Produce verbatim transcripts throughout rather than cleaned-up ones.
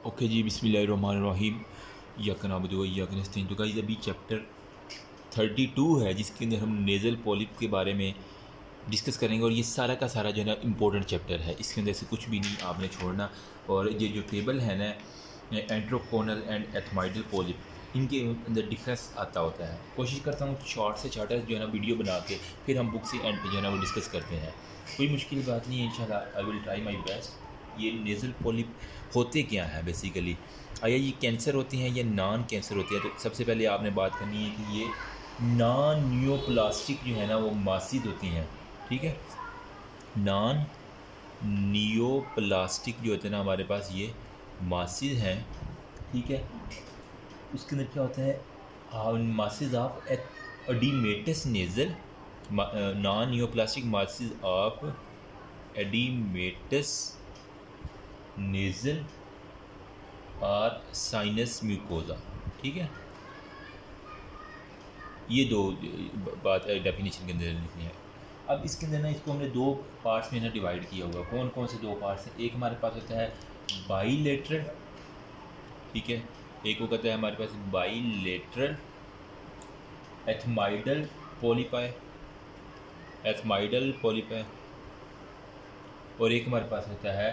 Okay जी, बिस्मिल्लाहिर्रहमानिर्रहीम। यकन अबदु यकन नस्तईन। तो guys अभी चैप्टर थर्टी टू है जिसके अंदर हम नेज़ल पॉलिप के बारे में डिस्कस करेंगे और ये सारा का सारा जो है ना इम्पोर्टेंट चैप्टर है। इसके अंदर से कुछ भी नहीं आपने छोड़ना। और ये जो टेबल है ना एंट्रोकोनल एंड एथमाइडल पॉलिप, इनके अंदर डिफरेंस आता होता है। कोशिश करता हूँ शॉर्ट से शॉर्टर जो है ना वीडियो बना के फिर हम बुक से एंड पे जो है ना वो डिस्कस करते हैं। कोई मुश्किल बात नहीं है, इंशाल्लाह I will try my best. ये नेज़ल पॉलिप होते क्या है बेसिकली, आया ये कैंसर होते हैं या नॉन कैंसर होते हैं। तो सबसे पहले आपने बात करनी है कि ये नॉन नियोप्लास्टिक जो है ना वो मासिद होती हैं, ठीक है। नॉन नियोप्लास्टिक जो होते हैं ना हमारे पास ये मासिद हैं, ठीक है। उसके अंदर क्या होता है, masses of edematous nasal, non neoplastic masses of edematous nasal और साइनस म्यूकोजा, ठीक है। ये दो बात डेफिनेशन के अंदर लिखनी है। अब इसके अंदर ना इसको हमने दो पार्ट्स में ना डिवाइड किया होगा। कौन कौन से दो पार्ट्स हैं? एक हमारे पास होता है बाईलेटरल, ठीक है। एक वो कहता है हमारे पास बाईलेटरल एथमाइडल पॉलीपाई, एथमाइडल पॉलीपाई। और एक हमारे पास होता है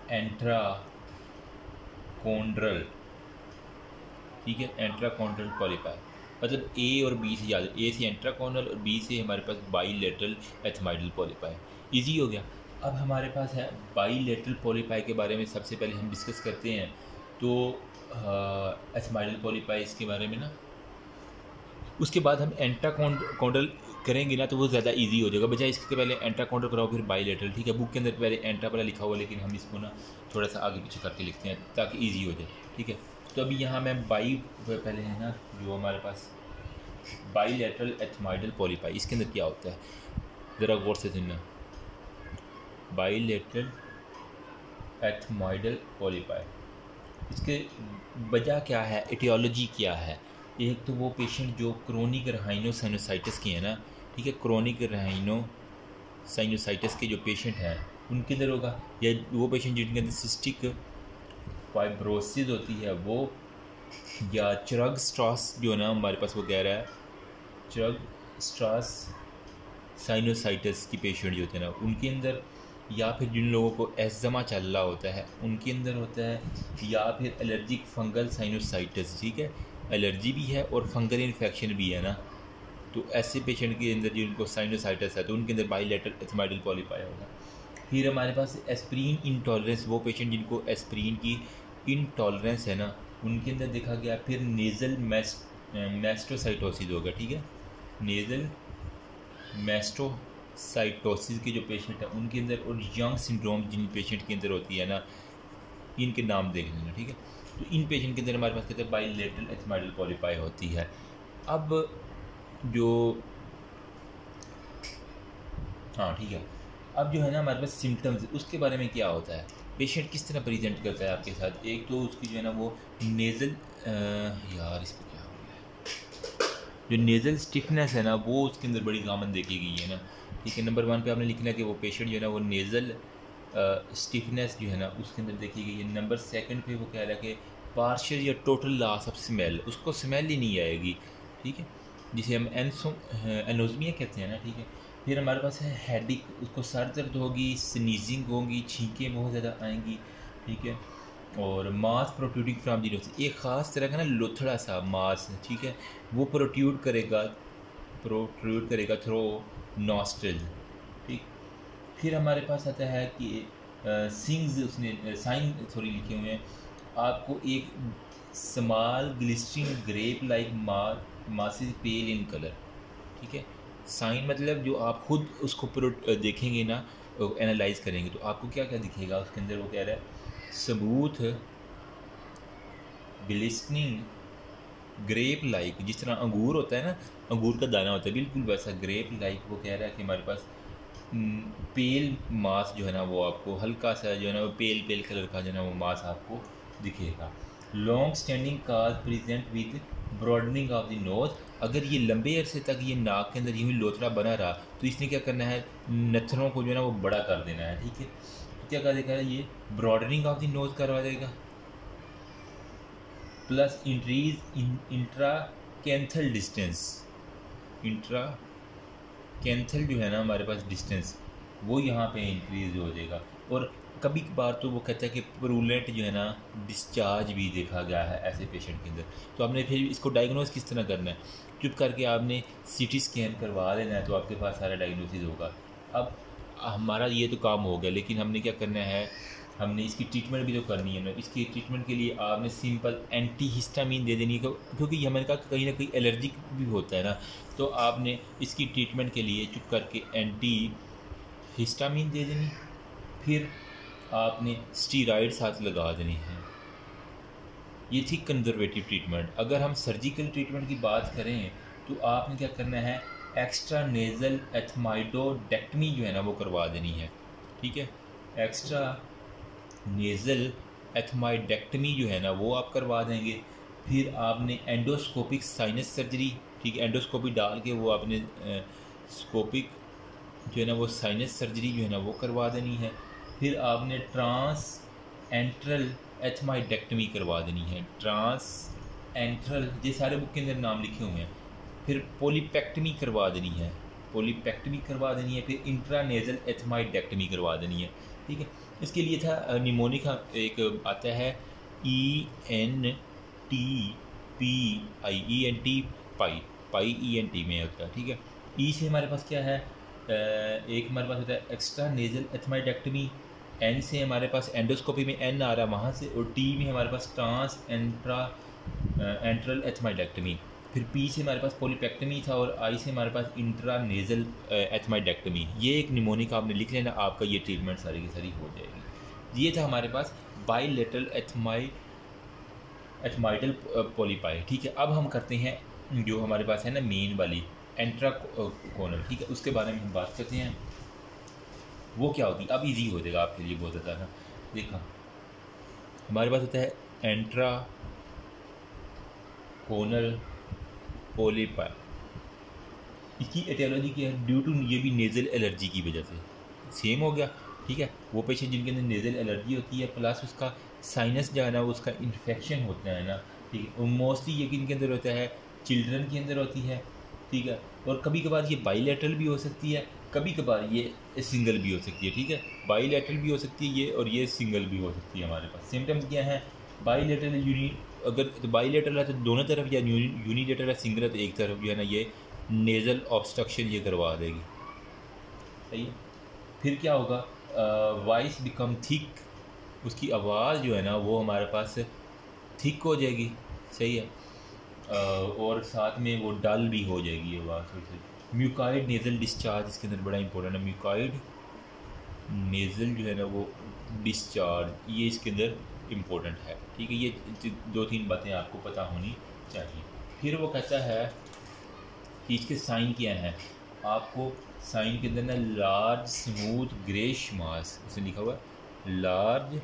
एंट्राकोंड्रल, ठीक है, एंट्राकोंड्रल पॉलीपाई। मतलब ए और बी से याद, ए से एंट्राकोनल और बी से हमारे पास बाईलेटरल एथमाइडल पॉलीपाई। इजी हो गया। अब हमारे पास है बाईलेटरल पॉलीपाई के बारे में सबसे पहले हम डिस्कस करते हैं। तो एथमाइडल पॉलीपाई इसके बारे में ना, उसके बाद हम एंट्राकोंड्रल करेंगे ना तो वो ज़्यादा इजी हो जाएगा। बजाय इसके पहले एंट्राकोंड्रल कराओ फिर बाईलेटरल, ठीक है। बुक के अंदर पहले एंट्रा वाला लिखा हुआ, लेकिन हम इसको ना थोड़ा सा आगे पीछे करके लिखते हैं ताकि ईजी हो जाए, ठीक है। तो अभी यहाँ मैं बाई पहले है ना जो हमारे पास बाईलेटरल एथमाइडल पॉलीपाई, इसके अंदर क्या होता है ज़रा गौर से सुनना। बाईलेटरल एथमाइडल पॉलीपाई, इसके वजह क्या है, एटियोलॉजी क्या है। एक तो वो पेशेंट जो क्रोनिक राइनोसाइनोसाइटिस के हैं ना, ठीक है, क्रोनिक राइनोसाइनोसाइटिस के जो पेशेंट हैं उनके अंदर होगा, या वो पेशेंट जिनके अंदर सिस्टिक फाइब्रोसिस होती है वो, या चरग स्ट्रास जो है ना हमारे पास वो कह रहा है चरग स्ट्रास साइनोसाइटिस की पेशेंट जो होते हैं ना उनके अंदर, या फिर जिन लोगों को एस्मा चल रहा होता है उनके अंदर होता है, या फिर एलर्जिक फंगल साइनोसाइटिस, ठीक है, एलर्जी भी है और फंगल इन्फेक्शन भी है ना। तो ऐसे पेशेंट के अंदर जिनको साइनोसाइटिस है तो उनके अंदर बाईलेटरल एथमाइडल पॉलीपाई होगा। फिर हमारे पास एस्प्रीन इंटॉलरेंस, वो पेशेंट जिनको एस्प्रीन की इंटॉलरेंस है ना उनके अंदर देखा गया। फिर नेज़ल मैस्टोसाइटोसिस होगा, ठीक है, नेज़ल मैस्टोसाइटोसिस के जो पेशेंट है उनके अंदर, और यंग सिंड्रोम जिन पेशेंट के अंदर होती है ना, इनके नाम देख लेना, ठीक है। तो इन पेशेंट के अंदर हमारे पास कहते हैं बाईलेटरल एथमाइडल पॉलीपाई होती है। अब जो हाँ ठीक है, अब जो है ना हमारे पास सिम्टम्स, उसके बारे में क्या होता है, पेशेंट किस तरह प्रेजेंट करता है आपके साथ। एक तो उसकी जो है ना वो नेज़ल, यार इस पर क्या हो गया है, जो नेज़ल स्टिफनेस है ना वो उसके अंदर बड़ी गामन देखी गई है ना, ठीक है। नंबर वन पे आपने लिखना कि वो पेशेंट जो है ना वो नेज़ल स्टिफनेस जो है ना उसके अंदर देखी गई है। नंबर सेकंड पे वो कह रहा है कि पार्शियल या टोटल लॉस ऑफ स्मेल, उसको स्मेल ही नहीं आएगी, ठीक है, जिसे हम एनसो एनोजमिया कहते हैं ना, ठीक है। फिर हमारे पास है हेडिक, उसको सर दर्द होगी, स्नीजिंग होगी, छींकें बहुत ज़्यादा आएंगी, ठीक है। और mass protruding from the nose, एक ख़ास तरह का ना लोथड़ा सा मास, ठीक है, वो प्रोट्यूड करेगा प्रोट्रूड करेगा थ्रो नॉस्ट्रिल, ठीक। फिर हमारे पास आता है कि सिंग्स, उसने साइन सॉरी लिखे हुए हैं आपको, एक small glistening grape like masses pale in colour, ठीक है। साइन मतलब जो आप खुद उसको देखेंगे ना, एनालाइज करेंगे तो आपको क्या क्या दिखेगा उसके अंदर। वो कह रहा है सबूत ग्लिस्टनिंग ग्रेप लाइक, जिस तरह अंगूर होता है ना, अंगूर का दाना होता है बिल्कुल वैसा ग्रेप लाइक। वो कह रहा है कि हमारे पास पेल मास जो है ना वो आपको हल्का सा जो है ना वो पेल पेल कलर का जो है ना वो मास आपको दिखेगा। Long standing cause present with broadening of the nose, अगर ये लंबे अरसे तक ये नाक के अंदर यूँ ही लोथड़ा बना रहा तो इसने क्या करना है, नथनों को जो है ना वो बड़ा कर देना है, ठीक है। तो क्या कर देगा, ये ब्रॉडनिंग ऑफ द नोज करवा देगा, plus increase in intra canthal distance, intra canthal जो है ना हमारे पास डिस्टेंस वो यहाँ पे इंक्रीज हो जाएगा। और कभी कभार तो वो कहता है कि प्रूलेंट जो है ना डिस्चार्ज भी देखा गया है ऐसे पेशेंट के अंदर। तो आपने फिर इसको डायग्नोस किस तरह करना है, चुप करके आपने सीटी स्कैन करवा लेना है, तो आपके पास सारा डायग्नोसिस होगा। अब हमारा ये तो काम हो गया, लेकिन हमने क्या करना है, हमने इसकी ट्रीटमेंट भी तो करनी है ना। इसकी ट्रीटमेंट के लिए आपने सिंपल एंटी हिस्टामिन दे देनी है, क्योंकि हमने कहा कहीं ना कहीं एलर्जिक भी होता है ना। तो आपने इसकी ट्रीटमेंट के लिए चुप करके एंटी हिस्टामिन दे देनी, फिर आपने स्टीरॉइड साथ लगा देनी है। ये थी कंजर्वेटिव ट्रीटमेंट। अगर हम सर्जिकल ट्रीटमेंट की बात करें तो आपने क्या करना है, एक्स्ट्रा नेज़ल एथमाइडोडेक्टमी जो है ना वो करवा देनी है, ठीक है। एक्स्ट्रा नेज़ल एथमाइडेक्टमी जो है ना वो आप करवा देंगे। फिर आपने एंडोस्कोपिक साइनस सर्जरी, ठीक है, एंडोस्कोपी डाल के वो आपने स्कोपिक जो है ना वो साइनस सर्जरी जो है ना वो करवा देनी है। फिर आपने ट्रांस एंट्रल एथमाइडेक्टमी करवा देनी है, ट्रांस एंट्रल, ये सारे बुक के अंदर नाम लिखे हुए हैं। फिर पोलीपेक्टमी करवा देनी है, पोलीपेक्टमी करवा देनी है। फिर इंट्रानेजल एथमाइडेक्टमी करवा देनी है, ठीक है। इसके लिए था निमोनिक का एक आता है E N T P I, E N T pi, pi E N T में होता है, ठीक है। ई से हमारे पास क्या है, एक हमारे पास होता है एक्स्ट्रा नेजल एथमाइडेक्टमी, एन से हमारे पास एंडोस्कोपी में एन आ रहा है वहाँ से, और टी में हमारे पास ट्रांस एंट्रा एंट्रल एथमाइडेक्टमी। फिर पी से हमारे पास पोलीपेक्टमी था, और आई से हमारे पास इंट्रा नेजल एथमाइडेक्टमी। ये एक निमोनिक आपने लिख लेना, आपका ये ट्रीटमेंट सारी की सारी हो जाएगी। ये था हमारे पास बाईलेटरल एथमाइ एथमाइडल पोलीपाई, ठीक है। अब हम करते हैं जो हमारे पास है ना मेन वाली इंट्राकोनल, ठीक है, उसके बारे में हम बात करते हैं। वो क्या होती है, अब इजी हो जाएगा आपके लिए बहुत ज़्यादा ना। देखा हमारे पास होता है एंट्रा कोनल पोलीपाई, इसकी एटियोलॉजी क्या है, ड्यू टू ये भी नेज़ल एलर्जी की वजह से सेम हो गया, ठीक है। वो पेशेंट जिनके अंदर नेज़ल एलर्जी होती है प्लस उसका साइनस जो है ना उसका इन्फेक्शन होता है ना, ठीक है। और मोस्टली ये किन के अंदर होता है, चिल्ड्रन के अंदर होती है, ठीक है। और कभी कभार ये बाईलेटरल भी हो सकती है, कभी कभार ये सिंगल भी हो सकती है, ठीक है। बाईलेटरल भी हो सकती है ये, और ये सिंगल भी हो सकती है। हमारे पास सिम्टम्स क्या हैं, बाईलेटरल यूनि अगर तो बाईलेटरल है तो दोनों तरफ, या यूनिलेटरल है सिंगल है तो एक तरफ जो है ना ये नेज़ल ऑब्स्ट्रक्शन ये करवा देगी, सही है। फिर क्या होगा, वॉइस बिकम थिक, उसकी आवाज़ जो है ना वो हमारे पास थिक हो जाएगी, सही है। uh, और साथ में वो डल भी हो जाएगी ये आवाज़। म्यूकाइड नेज़ल डिस्चार्ज इसके अंदर बड़ा इंपॉर्टेंट है, म्यूकाइड नेज़ल जो है ना वो डिस्चार्ज, ये इसके अंदर इम्पोर्टेंट है, ठीक है। ये दो तीन बातें आपको पता होनी चाहिए। फिर वो कहता है कि इसके साइन क्या हैं, आपको साइन के अंदर ना लार्ज स्मूथ ग्रेश मास, उसे लिखा हुआ है लार्ज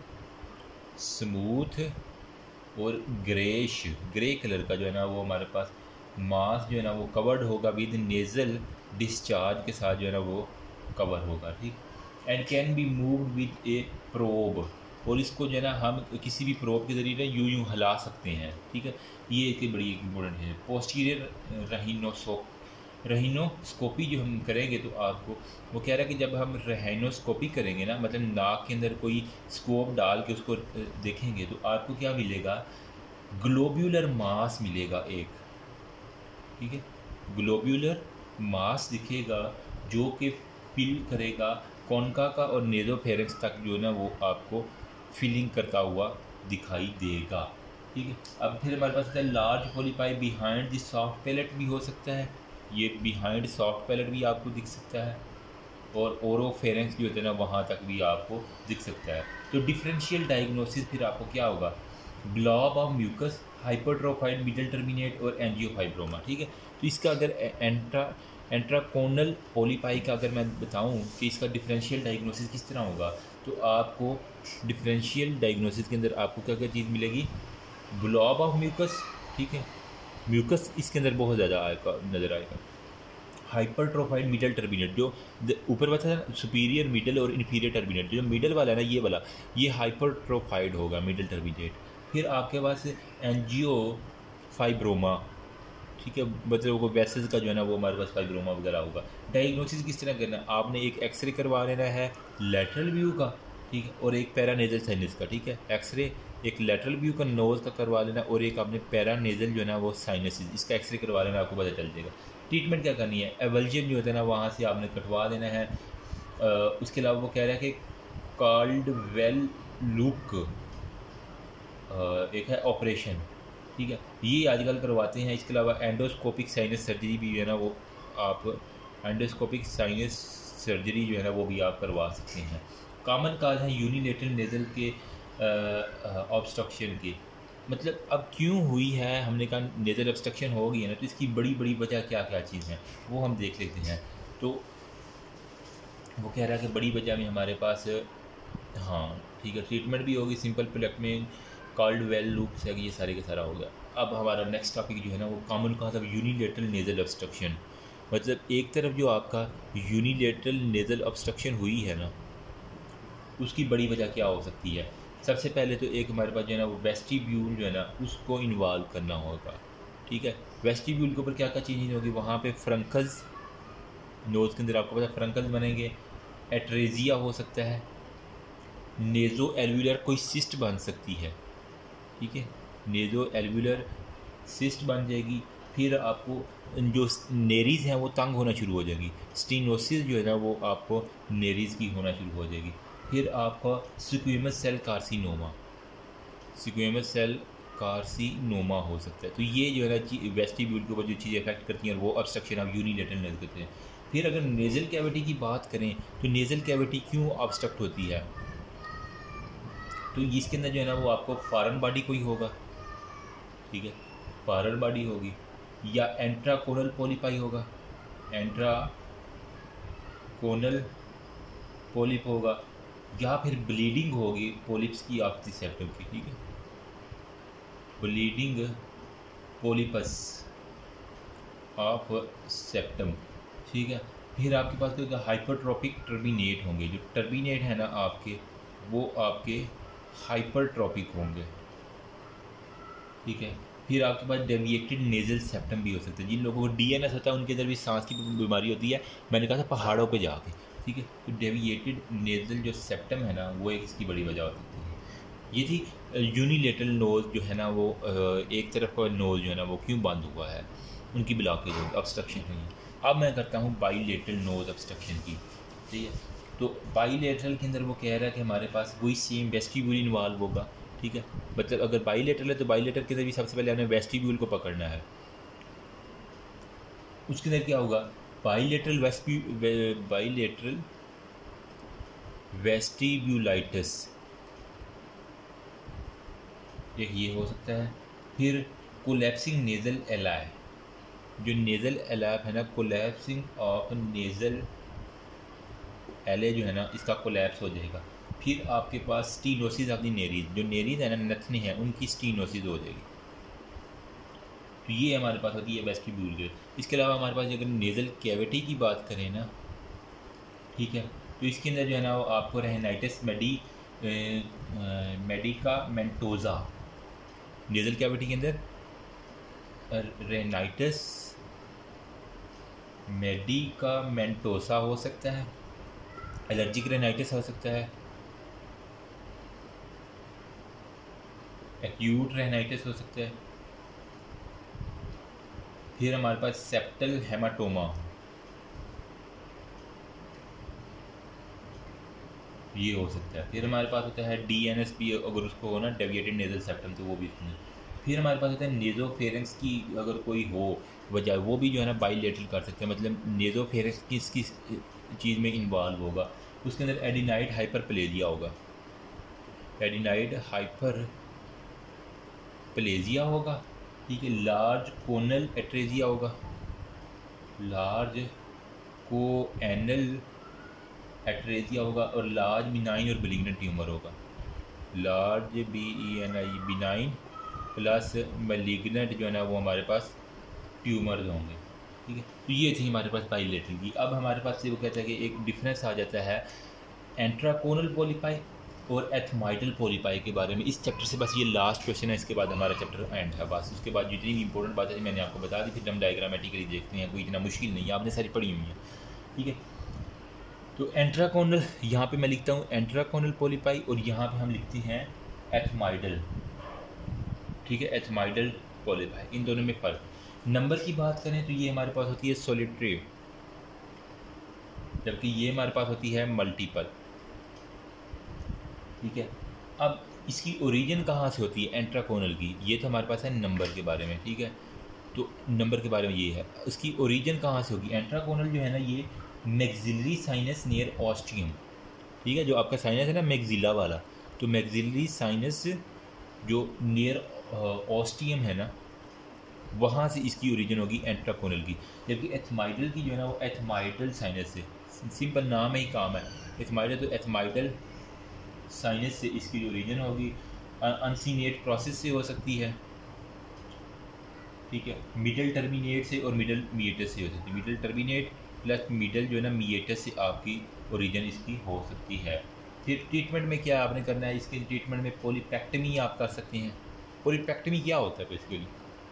स्मूथ और ग्रेश, ग्रे कलर का जो है ना वो हमारे पास मास जो है ना वो कवर्ड होगा विद नेज़ल डिस्चार्ज के साथ जो है ना वो कवर होगा, ठीक। And can be moved with a probe, और इसको जो है ना हम किसी भी प्रोब के ज़रिए यूँ यूँ हिला सकते हैं, ठीक है। ये एक बड़ी इम्पोर्टेंट है। पोस्टीरियर रहीनोसो रहीनोस्कोपी जो हम करेंगे तो आपको वो कह रहा है कि जब हम रहीनोस्कोपी करेंगे ना, मतलब नाक के अंदर कोई स्कोप डाल के उसको देखेंगे तो आपको क्या मिलेगा, ग्लोब्यूलर मास मिलेगा एक, ठीक है। ग्लोब्यूलर मास दिखेगा जो कि फिल करेगा कॉन्का का और नेज़ोफेरेंक्स तक जो है ना वो आपको फिलिंग करता हुआ दिखाई देगा, ठीक है। अब फिर हमारे पास है large polypi behind the soft palate भी हो सकता है, ये बिहाइंड सॉफ्ट पैलेट भी आपको दिख सकता है, और ओरोफेरेंक्स भी होते हैं ना वहाँ तक भी आपको दिख सकता है। तो डिफरेंशियल डायग्नोसिस फिर आपको क्या होगा, glob of mucus, hypertrophied middle turbinate और एंजियोफाइब्रोमा, ठीक है। तो इसका अगर एंट्रा एंट्राकोनल पोलीपाई का अगर मैं बताऊं कि इसका डिफरेंशियल डायग्नोसिस किस तरह होगा, तो आपको डिफरेंशियल डायग्नोसिस के अंदर आपको क्या क्या चीज़ मिलेगी, ग्लॉब ऑफ म्यूकस, ठीक है, म्यूकस इसके अंदर बहुत ज़्यादा आएगा नज़र आएगा। हाइपरट्रोफाइड मिडल टर्मिनेट, जो ऊपर बता है सुपीरियर मिडल और इन्फीरियर टर्मिनेट, जो मिडल वाला है ना ये वाला, ये हाइपरट्रोफाइड होगा मिडल टर्मिनेट। फिर आपके पास एंजियो फाइब्रोमा, ठीक है, मतलब वो वेसल्स का जो है ना वो हमारे पास फाइब्रोमा वगैरह होगा। डायग्नोसिस किस तरह करना है, आपने एक एक्सरे करवा लेना है लेटरल व्यू का, ठीक है, और एक पैरानेजल साइनस का, ठीक है, एक्सरे एक लेटरल व्यू का नोज़ का करवा लेना और एक आपने पैरानेजल जो है ना वो साइनसिस, इसका एक्सरे करवा लेना, आपको पता चल जाएगा। ट्रीटमेंट क्या करनी है, एवल्जियन जो होता है ना वहाँ से आपने कटवा देना है। आ, उसके अलावा वो कह रहा है कि काल्डवेल लुक एक है ऑपरेशन, ठीक है, ये आजकल करवाते हैं। इसके अलावा एंडोस्कोपिक साइनस सर्जरी भी है ना वो आप एंडोस्कोपिक साइनस सर्जरी जो है ना वो भी आप करवा सकते हैं। कॉमन काज है यूनिलेटरल नेज़ल के ऑब्स्ट्रक्शन के, मतलब अब क्यों हुई है, हमने कहा नेज़ल ऑब्स्ट्रक्शन हो गई है ना, तो इसकी बड़ी बड़ी वजह क्या क्या चीज़ हैं वो हम देख लेते हैं। तो वो कह रहा है कि बड़ी वजह में हमारे पास, हाँ ठीक है, ट्रीटमेंट भी होगी, सिंपल प्लेक्मेन, काल्डवेल लूप से ये सारे का सारा हो गया। अब हमारा नेक्स्ट टॉपिक जो है ना वो common cause of unilateral nasal obstruction, मतलब एक तरफ जो आपका यूनिलेटरल नेज़ल ऑब्स्ट्रक्शन हुई है ना उसकी बड़ी वजह क्या हो सकती है। सबसे पहले तो एक हमारे पास जो है ना वो वेस्टिब्यूल जो है ना उसको इन्वॉल्व करना होगा, ठीक है। वेस्टिब्यूल के ऊपर क्या क्या चीज़ें होगी, वहाँ पे फ्रंकल्स, नोज़ के अंदर आपको पता है फ्रंकल्स बनेंगे, एट्रेजिया हो सकता है, नेज़ो एल्वुलर कोई सिस्ट बन सकती है, ठीक है, नेज़ो एल्वुलर सिस्ट बन जाएगी। फिर आपको जो नेरीज़ हैं वो तंग होना शुरू हो जाएगी, स्टीनोसिस जो है ना वो आपको नेरीज़ की होना शुरू हो जाएगी। फिर आपका squamous cell carcinoma, squamous cell carcinoma हो सकता है। तो ये जो है ना वेस्टिब्यूल के ऊपर जो चीज़ें अफेक्ट करती हैं वो ऑब्स्ट्रक्शन ऑफ यूनिलेटरल नेज़ल कहते हैं। फिर अगर नेज़ल कैविटी की बात करें तो नेज़ल कैविटी क्यों ऑब्स्ट्रक्ट होती है, तो इसके अंदर जो है ना वो आपको फॉरेन बॉडी कोई होगा, ठीक है, फॉरेन बॉडी होगी, या एंट्राकोनल पोलिपाई होगा, एंट्राकोनल पोलिप होगा, या फिर ब्लीडिंग होगी पोलिप्स की ऑफ द सेप्टम की, ठीक है, ब्लीडिंग पोलिपस ऑफ सेप्टम, ठीक है। फिर आपके पास तो हाइपरट्रॉपिक टर्बिनेट होंगे, जो टर्बिनेट है ना आपके वो आपके हाइपरट्रॉपिक होंगे, ठीक है। फिर आपके पास डेविएटेड नेज़ल सेप्टम भी हो सकता है, जिन लोगों को डीएनएस होता है उनके अंदर भी सांस की बीमारी होती है, मैंने कहा था पहाड़ों पे जाके, ठीक है। तो डेविएटेड नेज़ल जो सेप्टम है ना वो एक इसकी बड़ी वजह हो सकती है। ये थी यूनिलेटरल नोज़ जो है ना वो एक तरफ का नोज़ जो है ना वो क्यों बंद हुआ है, उनकी ब्लॉकेज होगी, ऑब्स्ट्रक्शन हुई। अब मैं करता हूँ बाईलेटरल नोज़ ऑब्स्ट्रक्शन की, ठीक है। तो बाईलेटरल के अंदर वो कह रहा है कि हमारे पास वही सेम वेस्टिब्यूल इन्वॉल्व होगा, ठीक है, मतलब अगर बाईलेटरल है तो बाईलेटरल के अंदर भी सबसे पहले हमें वेस्टिब्यूल को पकड़ना है। उसके अंदर क्या होगा, बाईलेटरल वेस्टी बाईलेटरल वेस्टिब्यूलाइटिस एक ये हो सकता है। फिर कोलैप्सिंग नेज़ल एलाई, जो नेज़ल एलाई है ना, कोलैप्सिंग ऑफ नेज़ल एले जो है ना इसका कोलैप्स हो जाएगा। फिर आपके पास स्टीनोसिस ऑफ द नेरीज, जो नेरीज है ना नथनी है उनकी स्टीनोसिस हो जाएगी। तो ये हमारे पास होती है वेस्टिब्यूल के। इसके अलावा हमारे पास अगर नेज़ल कैविटी की बात करें ना, ठीक है, तो इसके अंदर जो है ना वो आपको rhinitis medi medicamentosa, nasal cavity के अंदर रेनाइटिस मेडिकामेंटोसा हो सकता है, एलर्जिक रेनाइटिस हो सकता है, एक्यूट रेनाइटिस हो सकता है। फिर हमारे पास सेप्टल हेमाटोमा, ये हो सकता है। फिर हमारे पास होता है डीएनएस भी, अगर उसको हो ना डेविएटेड नेज़ल सेप्टम तो वो भी उसमें। फिर हमारे पास होता है नेज़ोफेरेंक्स की अगर कोई हो वजह, वो भी जो है ना बाईलेटरल कर सकते हैं, मतलब नेज़ोफेरेंक्स किस किस चीज़ में इन्वॉल्व होगा। उसके अंदर एडिनाइड हाइपरप्लेजिया होगा, एडिनाइड हाइपरप्लेजिया होगा, ठीक है। लार्ज कोनल एट्रेजिया होगा, लार्ज कोएनल एट्रेजिया होगा, और लार्ज बिनाइन और बिलिग्नेंट ट्यूमर होगा, large B E N I benign plus malignant जो है ना वो हमारे पास ट्यूमर्स होंगे, ठीक है। तो ये थी हमारे पास बाईलेटरल की। अब हमारे पास से वो कहता है कि एक डिफरेंस आ जाता है एंट्राकोनल पोलिपाई और एथमाइडल पोलीपाई के बारे में। इस चैप्टर से बस ये लास्ट क्वेश्चन है, इसके बाद हमारा चैप्टर एंड है बस। उसके बाद जितनी भी इंपॉर्टेंट बातें थी मैंने आपको बता दी, फिर हम डायग्रामेटिकली देखते हैं, कोई इतना मुश्किल नहीं है, आपने सारी पढ़ी हुई है, ठीक है। तो एंट्राकोनल यहाँ पे मैं लिखता हूँ एंट्राकोनल पोलीपाई, और यहाँ पे हम लिखते हैं एथमाइडल, ठीक है, एथमाइडल पोलीपाई, इन दोनों में फ़र्क। नंबर की बात करें तो ये हमारे पास होती है सोलिटरी, जबकि ये हमारे पास होती है मल्टीपल, ठीक है। अब इसकी ओरिजिन कहाँ से होती है एंट्राकोनल की, ये तो हमारे पास है नंबर के बारे में, ठीक है। तो नंबर के बारे में ये है, उसकी ओरिजिन कहाँ से होगी। एंट्राकोनल जो है ना ये मैक्सिलरी साइनस नियर ऑस्टियम, ठीक है, जो आपका साइनस है ना मैक्सिला वाला, तो मैक्सिलरी साइनस जो नियर ऑस्टियम है ना, वहाँ से इसकी ओरिजिन होगी एंट्राकोनल की। जबकि एथमाइडल की जो है ना वो एथमाइडल साइनस से, सिंपल नाम ही काम है एथमाइडल, तो एथमाइडल साइनस से इसकी ओरिजिन होगी। अनसीनेट प्रोसेस से हो सकती है, ठीक है, मिडल टर्मिनेट से और मिडल मीएटस से हो सकती है। मिडल टर्मिनेट प्लस मिडल जो है ना मीएटस से आपकी ओरिजिन इसकी हो सकती है। फिर ट्रीटमेंट में क्या आपने करना है, इसके ट्रीटमेंट में पोलीपेक्टमी आप कर सकते हैं। पोलीपेक्टमी क्या होता है बेसिकली,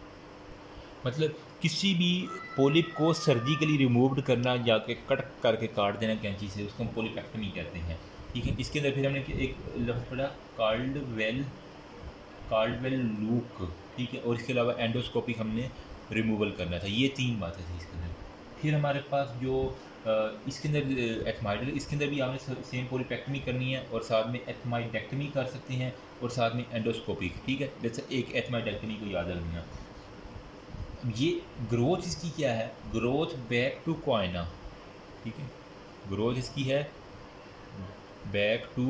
मतलब किसी भी पोलिप को सर्जिकली रिमूव्ड करना, जाके कट करके काट देना कैंची से, उसको हम पोलीपेक्टमी कहते हैं, ठीक है। इसके अंदर फिर हमने एक लफ्ज़ पढ़ा कार्ल्डवेल, कार्ल्डवेल लूक, ठीक है, और इसके अलावा एंडोस्कोपिक हमने रिमूवल करना था। ये तीन बातें थी इसके अंदर। फिर हमारे पास जो इसके अंदर एथमाइडल, इसके अंदर भी आपने सेम पोलीपेक्टमी करनी है और साथ में एथमाइडेक्टमी कर सकते हैं और साथ में एंडोस्कोपिक, ठीक है। जैसे एक एथमाइडेक्टमी को याद रखना। ये ग्रोथ इसकी क्या है, ग्रोथ बैक टू कोइना, ठीक है, ग्रोथ इसकी है बैक टू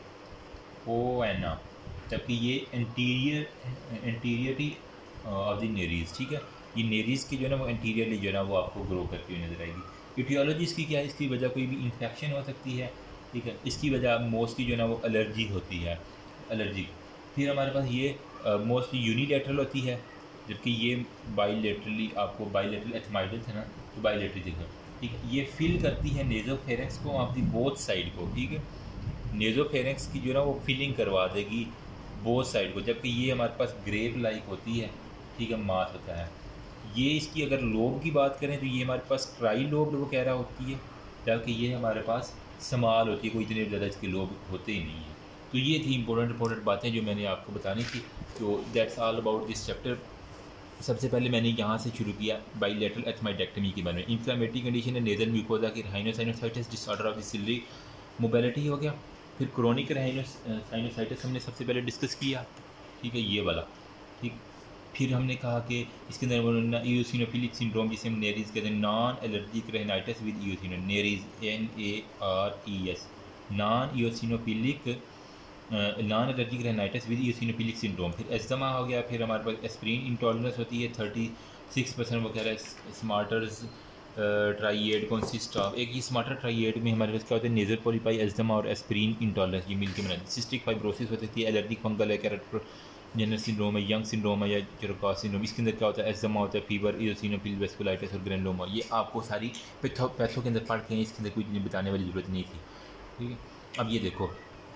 कोइना, जबकि ये anterior anteriority of the nares, ठीक है, ये नेरीज की जो है ना वो एंटीरियरली जो है ना वो आपको ग्रो करती हुई नजर आएगी। इटियोलॉजी इसकी क्या है, इसकी वजह कोई भी इन्फेक्शन हो सकती है, ठीक है, इसकी वजह मोस्टली जो है ना वो एलर्जी होती है, एलर्जी। फिर हमारे पास ये मोस्टली यूनिलेटरल होती है, जबकि ये बाईलेटरली, आपको बाईलेटरल एथमाइडल है ना, तो बाईलेटरल दिखा, ठीक है। ये फिल करती है नेजोफेरेंक्स को आपकी बोथ साइड को, ठीक है, नेजोफेरेंक्स की जो है ना वो फिलिंग करवा देगी बोथ साइड को, जबकि ये हमारे पास ग्रेप लाइक होती है, ठीक है, मास होता है। ये इसकी अगर लोब की बात करें तो ये हमारे पास ट्राई लोब वो कह रहा होती है, जबकि ये हमारे पास समाल होती है, कोई इतने ज़्यादा इसके लोब होते ही नहीं है। तो ये थी इंपॉर्टेंट इंपॉर्टेंट बातें जो मैंने आपको बतानी थी। तो that's all about this chapter. सबसे पहले मैंने यहाँ से शुरू किया बाईलेटरल एथमाइडेक्टमी के बारे में। इन्फ्लेमेटरी कंडीशन है नेजल म्यूकोजा की rhinosinusitis, disorder of the ciliary mobility हो गया। फिर क्रोनिक राइनोसाइटिस हमने सबसे पहले डिस्कस किया, ठीक है, ये वाला, ठीक। फिर हमने कहा कि इसके अंदर इयोसिनोफिलिक सिंड्रोम जिसे हम नेरीज कहते हैं, non allergic rhinitis with eosino, nares N A R E S, non eosinophilic non allergic rhinitis with eosinophilic syndrome. फिर एस्मा हो गया। फिर हमारे पास एस्प्रिन इंटॉलरेंस होती है थर्टी सिक्स परसेंट वगैरह। स्मार्टर्स ट्राइएड कंसिस्ट ऑफ, एक ये स्मार्टर ट्राइएड में हमारे पास क्या होता है, नेजल पोलीपाई, एस्मा और एस्प्रिन इंटॉलरेंस, ये मिलकर बनाते हैं। सिस्टिक फाइब्रोसिस हो सकती है, एलर्जिक फंगल है, कैरेक्टरजेनर सिंड्रोम है, यंग सिंड्रोम है या चेरोकास सिंड्रोम। इसके अंदर क्या होता है, एस्मा होता है, फीवर, इयोसिनोफिल वेस्कुलाइटिस और ग्रेनुलोमा। ये आपको सारी पैथो पैथो के अंदर पढ़ के हैं, इसके अंदर कोई बताने वाली ज़रूरत नहीं थी, ठीक है। अब ये देखो,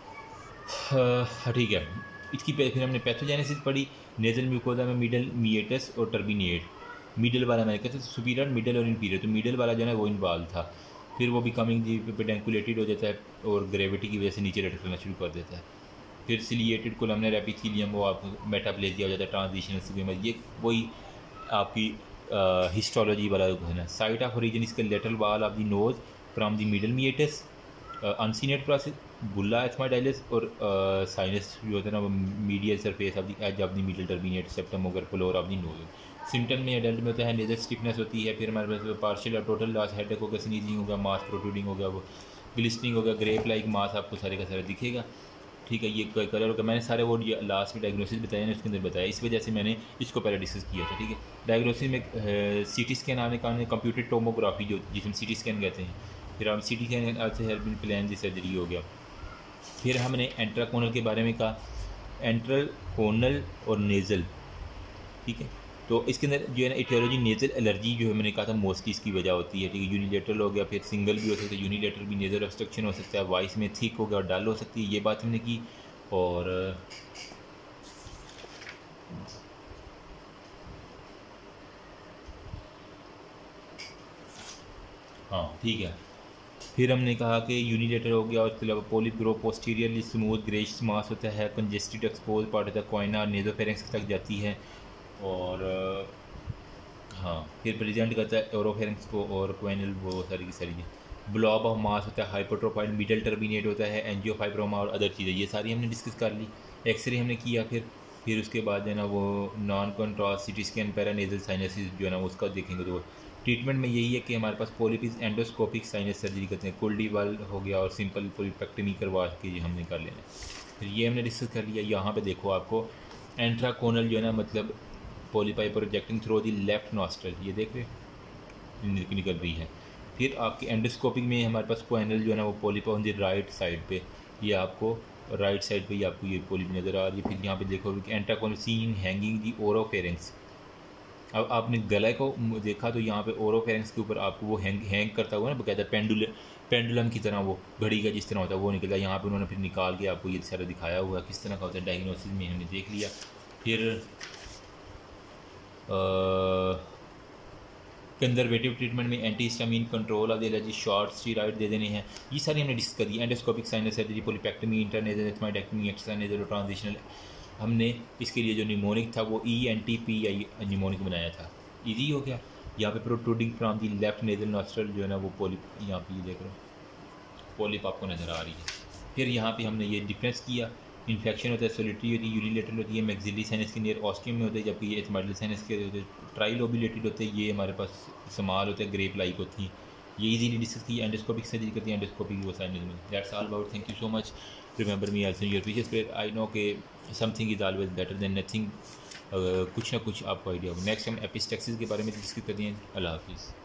ठीक है, इसकी फिर हमने पैथोजेनेसिस पढ़ी। नेजल म्यूकोजा में मिडल, मीएटस और टर्बिनेट। मिडल वाला मैंने कहते सुपीरियर, मिडल और इन्फीरियर, तो मिडल वाला जो है वो इन्वॉल्व था। फिर वो बिकमिंग पेडेंकुलेटेड हो जाता है और ग्रेविटी की वजह से नीचे लटकना शुरू कर देता है। फिर सिलिएटेड कोलमनर एपिथेलियम, वो आपको मेटाप्लेजिया हो जाता है, ट्रांजिशनल स्क्वीमा। ये वही आपकी हिस्टोलॉजी वाला है ना। साइट ऑफ ओरिजिन इसके lateral wall of the nose from the middle meatus, uncinate process, bulla ethmoidalis और साइनस जो होता है ना वो medial surface of the edge of the middle turbinate septum over floor of the nose. Symptom में adult में होता है नेजल स्टिफनेस होती है। फिर हमारे पास पार्शियल और टोटल लॉस, हेडेक होगा, स्नीजिंग होगा, मास प्रोट्रूडिंग होगा, वो ग्लिस्टरिंग होगा, ग्रेप लाइक मास आपको सारे का सारा दिखेगा, ठीक है। ये कलर होगा। मैंने सारे वो लास्ट में डायग्नोसिस बताया ना, उसके अंदर बताया, इस वजह से मैंने इसको पहले डिस्कस किया था, ठीक है। डायग्नोसिस में सी टी स्कैन आने का कंप्यूटर टोमोग्राफी जो जिसमें सी टी स्कैन कहते हैं। फिर हम सी टी स्कैन से हेल्पिंग प्लान जी सर्जरी हो गया। फिर हमने एंट्राकोनल के बारे में कहा, एंट्रल कोनल और नेज़ल, ठीक है। तो इसके अंदर जो है ना इटियोलॉजी नेजल एलर्जी जो है मैंने कहा था मोस्टली इसकी वजह होती है, ठीक है। यूनिलेटरल हो गया, फिर सिंगल भी हो सकता है, यूनिलेटरल भी नेजल ऑब्स्ट्रक्शन हो सकता है, वॉइस में थिक हो गया और डल हो सकती है, ये बात हमने की। और हाँ ठीक है, फिर हमने कहा कि यूनिलेटर हो गया और इसके अलावा polyp grow posteriorly smooth greyish mass होता है, congested exposed part of the choana nasopharynx तक जाती है। और हाँ फिर प्रेजेंट करता है ओरोफेरेंक्स को और क्वेनल वो सारी की सारी ब्लॉब ऑफ मास होता है, हाइपोट्रोफाइड मिडल टर्मिनेट होता है, एंजियोफाइब्रोमा और अदर चीज़ें, ये सारी हमने डिस्कस कर ली। एक्सरे हमने किया, फिर फिर उसके बाद जो है ना वो non contrast CT scan paranasal sinuses जो है ना उसका देखेंगे। तो ट्रीटमेंट में यही है कि हमारे पास पोलिपिस एंडोस्कोपिक साइनस सर्जरी करते हैं, कुल्डी वाल हो गया और सिंपल पोलिपेक्टमी करवा के ये हमने कर लेना। फिर ये हमने डिस्कस कर लिया। यहाँ पे देखो आपको एंट्राकोनल जो है ना मतलब polypi projecting through the left nostril, ये देख रहे निकल रही है। फिर आपके एंडोस्कोपिक में हमारे पास कोएनल जो है ना वो polyp on the right side पे, ये आपको राइट साइड पे ही आपको ये पोलिप नज़र आ रही है। फिर यहाँ पे देखो antrochoanal seen hanging the oropharynx. अब आपने गला को देखा तो यहाँ पे ओरोफेरेंक्स के ऊपर आपको वो हैंग हैंग करता हुआ ना बकायदा पेंडुल पेंडुलम की तरह, वो घड़ी का जिस तरह होता है वो निकला। यहाँ पे उन्होंने फिर निकाल के आपको ये सारा दिखाया हुआ किस तरह का होता है, डायग्नोसिस में हमने देख लिया। फिर कंजर्वेटिव ट्रीटमेंट में anti histamine control of the allergy, short steroid दे देने हैं, ये सारी हमने डिस्कस कर दी। Endoscopic sinus surgery, polypectomy, intranasal ethmoidectomy, extranasal transitional, हमने इसके लिए जो निमोनिक था वो E N T P I mnemonic बनाया था, इजी हो गया। यहाँ पे protruding from the left nasal nostril जो है ना वो पोलिप, यहाँ पे ये देख रहे हो पोलिप आपको नज़र आ रही है। फिर यहाँ पे हमने ये डिफरेंस किया, इन्फेक्शन होता है सोलिटरी होती है, यूनिलेटरल होती है, मैक्सिलरी साइनस के नियर ऑस्टियम में होता है, जबकि ये एथमाइडल साइनस के होते हैं, ट्राइलोबुलेटेड होते हैं, ये हमारे पास समाल होते हैं, ग्रेप लाइक होती हैं। ये इजीली डिस्कस की। एंडोस्कोपिक सर्जरी करती है, एंडोस्कोपिक वो साइनस में। That's all about, thank you so much, remember me also your features पे। आई नो के something is always better than nothing, कुछ ना कुछ आपको आइडिया होगा। नेक्स्ट हम एपिस्टेक्सिस के बारे में डिस्कस करते हैं। अल्लाह हाफिज़।